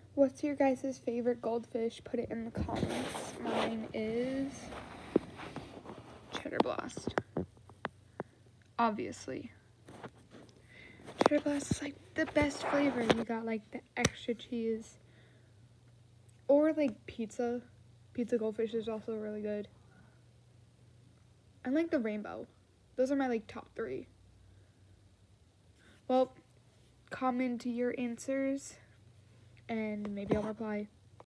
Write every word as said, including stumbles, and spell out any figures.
What's your guys' favorite goldfish? Put it in the comments. Mine is Cheddar Blast. Obviously. Cheddar Blast is like the best flavor. You got like the extra cheese. Or like pizza. Pizza goldfish is also really good. I like the rainbow. Those are my like top three. Well, comment your answers and maybe I'll reply.